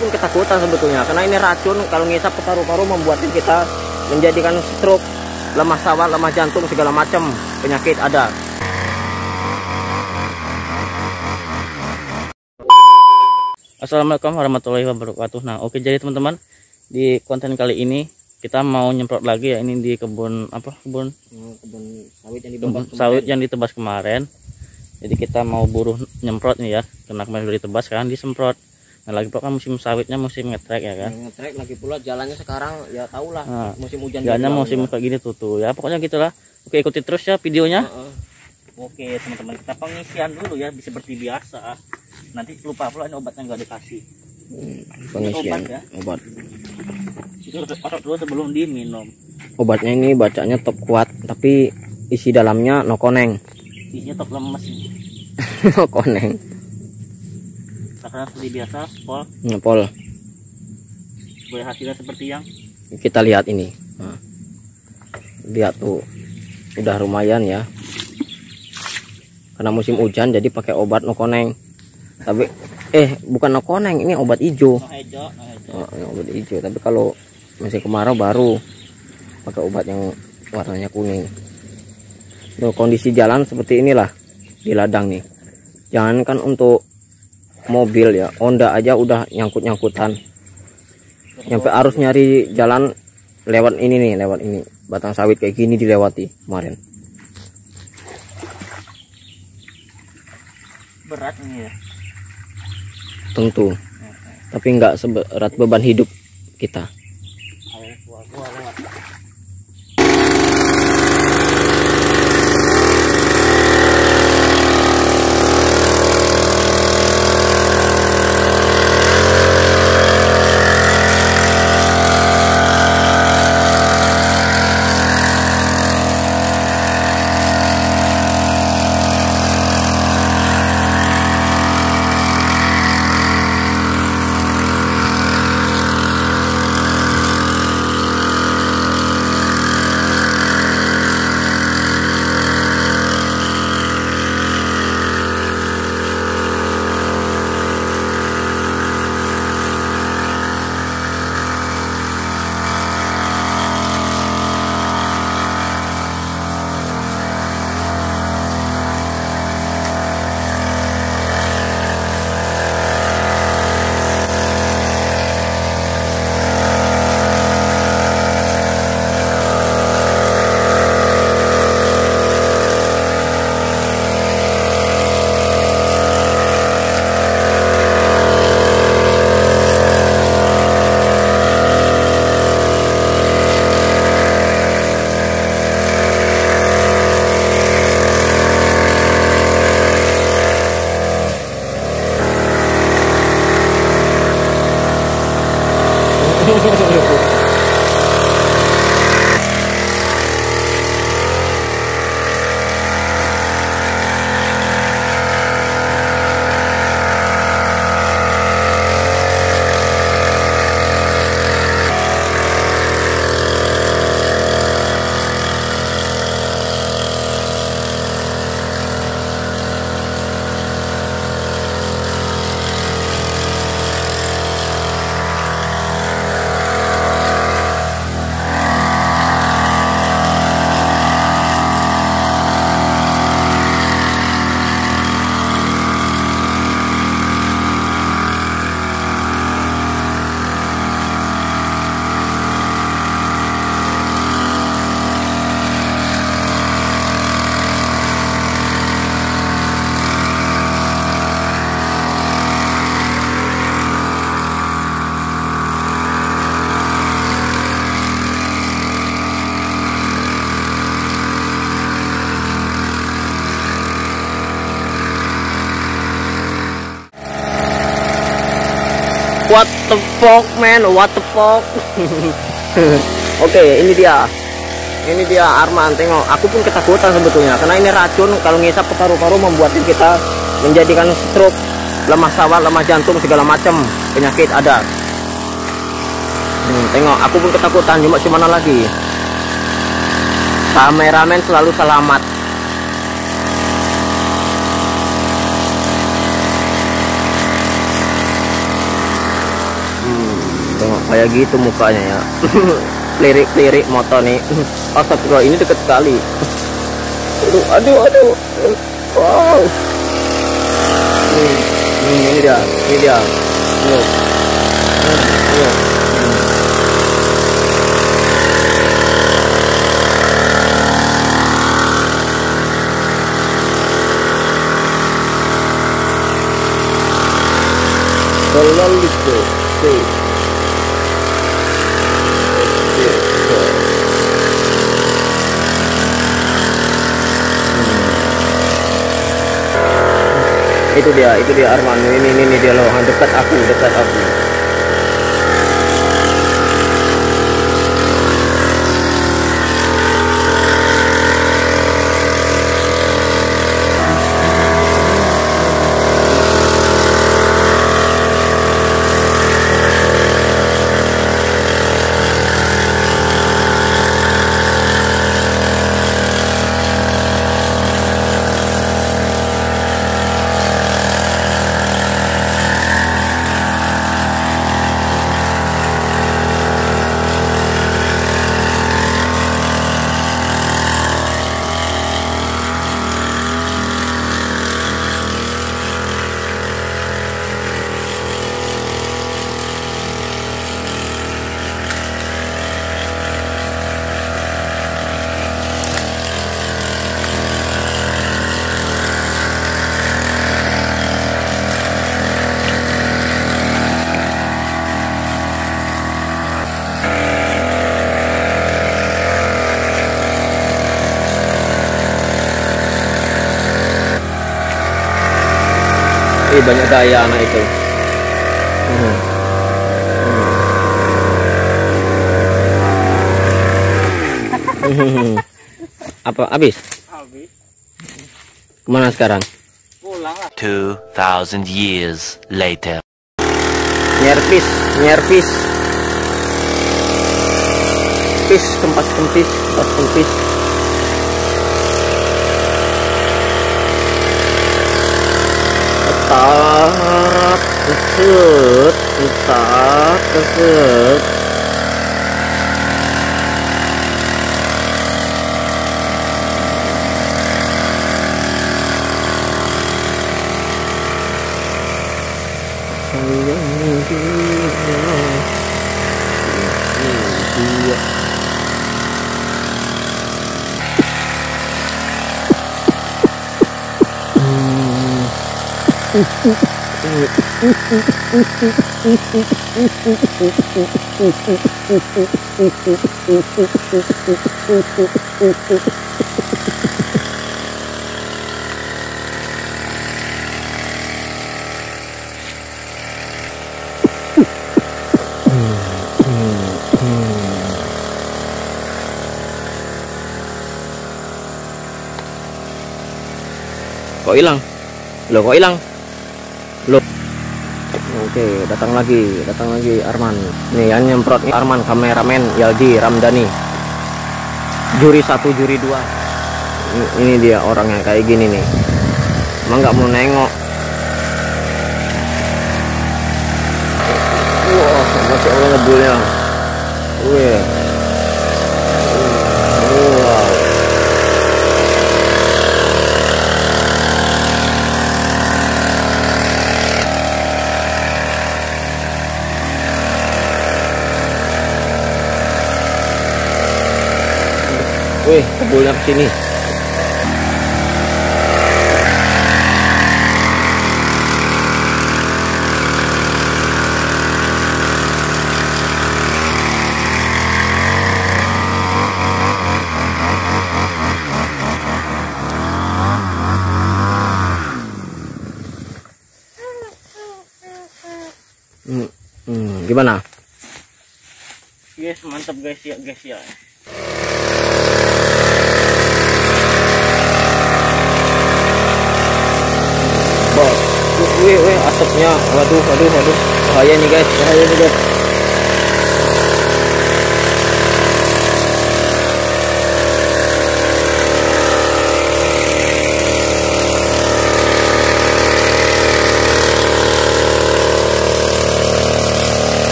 pun ketakutan sebetulnya, karena ini racun. Kalau ngisap ke paru-paru membuat kita menjadikan stroke, lemah saraf, lemah jantung, segala macam penyakit ada. Assalamualaikum warahmatullahi wabarakatuh. Nah, oke, jadi teman-teman, di konten kali ini kita mau nyemprot lagi ya. Ini di kebun kebun sawit yang ditebas kemarin. Jadi kita mau buruh nyemprot nih ya, karena kemarin udah ditebas kan disemprot. Nah, lagi pula kan musim sawitnya musim ngetrek ya kan. Ngetrek lagi pula jalannya sekarang ya tau lah, musim hujan. Jalannya musim kayak gini tuh ya, pokoknya gitulah. Oke, ikuti terus ya videonya. Oke teman-teman, kita pengisian dulu ya, seperti biasa. Nanti lupa pula ini obatnya nggak dikasih. Pengisian obat. Itu obat dulu sebelum diminum. Obatnya ini bacanya top kuat, tapi isi dalamnya no koneng. Isinya top lemes. No koneng. Karena seperti biasa, pol. Ngepol. Boleh hasilnya seperti yang kita lihat ini. Nah, lihat tuh, udah lumayan ya. Karena musim hujan jadi pakai obat no koneng. Tapi bukan no koneng, ini obat hijau. Obat hijau. Tapi kalau masih kemarau baru pakai obat yang warnanya kuning. Tuh, kondisi jalan seperti inilah di ladang nih. Jangankan untuk mobil ya, Honda aja udah nyangkut-nyangkutan. Nyampe harus nyari jalan lewat ini batang sawit kayak gini dilewati kemarin. berat nih ya. Tentu. Tapi nggak seberat beban hidup kita. What the fuck man, what the fuck. Oke, ini dia Arman. Tengok, aku pun ketakutan sebetulnya, karena ini racun. Kalau ngisap ke paru-paru membuat kita menjadikan stroke, lemah saraf, lemah jantung, segala macam penyakit ada. Tengok, aku pun ketakutan. Cuma mana lagi, kameramen selalu selamat. kayak gitu mukanya ya. Lirik-lirik motor nih. Astagfirullah, ini deket sekali. Aduh. Wow. Ini dia. Loh. Kalau gitu, itu dia Arman. Ini dia loh, dekat aku. Banyak gaya anak itu. Apa habis? Kemana sekarang? Pulang lah. 2000 years later. Nyerpis. Tempat kempis. Keset. Kok hilang? Loh. Oke, datang lagi Arman. Nih yang nyemprot nih Arman, kameramen Yaldi Ramdhani. Juri 1, juri 2. Ini dia orangnya kayak gini nih. Emang nggak mau nengok. Wah, masya Allah ngebulnya. Wih. Wow. Wih, kebulnya kesini. Gimana? Yes, mantap guys ya. Bos, wih, asapnya, waduh, bahaya nih guys.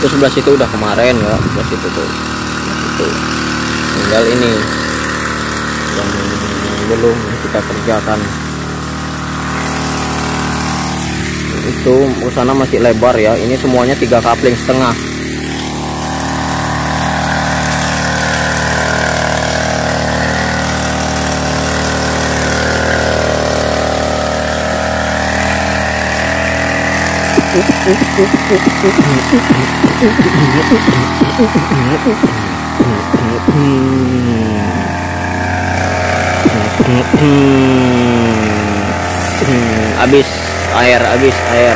Itu sebelah situ udah kemarin ya, sebelah situ tuh. Itu. Tinggal ini yang belum kita kerjakan. Itu ke sana masih lebar ya. Ini semuanya 3 kapling setengah. Habis air.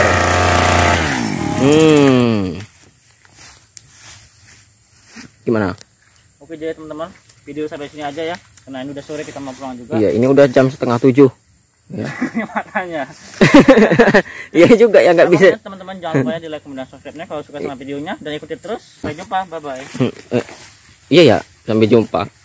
Gimana? Oke jadi teman-teman, video sampai sini aja ya, karena ini udah sore kita mau pulang juga. Iya, ini udah jam 6:30 ya. Makanya Iya juga ya, nggak bisa. teman-teman jangan lupa ya di like, kemudian subscribe-nya kalau suka sama videonya, dan ikuti terus. Sampai jumpa, bye bye. Iya ya, sampai jumpa.